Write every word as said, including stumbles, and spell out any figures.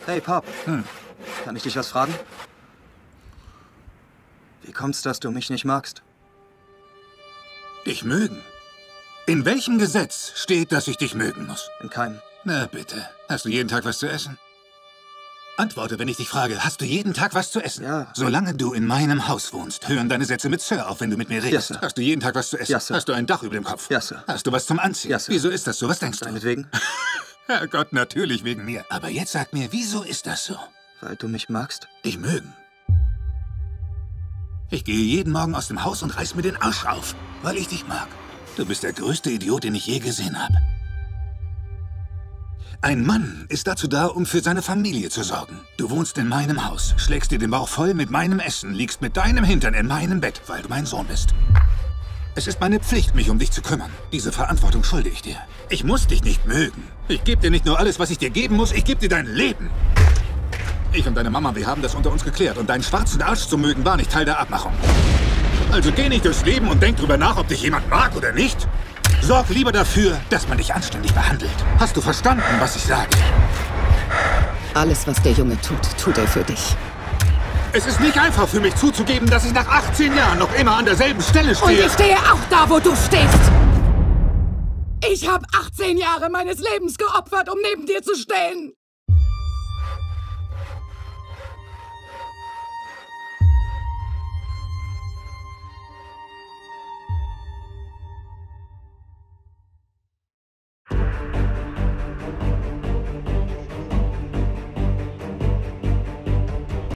Hey, Pop. Hm. Kann ich dich was fragen? Wie kommt's, dass du mich nicht magst? Dich mögen? In welchem Gesetz steht, dass ich dich mögen muss? In keinem. Na bitte. Hast du jeden Tag was zu essen? Antworte, wenn ich dich frage, hast du jeden Tag was zu essen? Ja. Solange du in meinem Haus wohnst, hören deine Sätze mit Sir auf, wenn du mit mir redest. Ja, Sir. Hast du jeden Tag was zu essen? Ja, Sir. Hast du ein Dach über dem Kopf? Ja, Sir. Hast du was zum Anziehen? Ja, Sir. Wieso ist das so? Was denkst du? Deinetwegen? Herrgott, natürlich wegen mir. Aber jetzt sag mir, wieso ist das so? Weil du mich magst? Dich mögen. Ich gehe jeden Morgen aus dem Haus und reiß mir den Arsch auf, weil ich dich mag. Du bist der größte Idiot, den ich je gesehen habe. Ein Mann ist dazu da, um für seine Familie zu sorgen. Du wohnst in meinem Haus, schlägst dir den Bauch voll mit meinem Essen, liegst mit deinem Hintern in meinem Bett, weil du mein Sohn bist. Es ist meine Pflicht, mich um dich zu kümmern. Diese Verantwortung schulde ich dir. Ich muss dich nicht mögen. Ich gebe dir nicht nur alles, was ich dir geben muss, ich gebe dir dein Leben. Ich und deine Mama, wir haben das unter uns geklärt. Und deinen schwarzen Arsch zu mögen, war nicht Teil der Abmachung. Also geh nicht durchs Leben und denk drüber nach, ob dich jemand mag oder nicht. Sorg lieber dafür, dass man dich anständig behandelt. Hast du verstanden, was ich sage? Alles, was der Junge tut, tut er für dich. Es ist nicht einfach für mich zuzugeben, dass ich nach achtzehn Jahren noch immer an derselben Stelle stehe. Und ich stehe auch da, wo du stehst. Ich habe achtzehn Jahre meines Lebens geopfert, um neben dir zu stehen.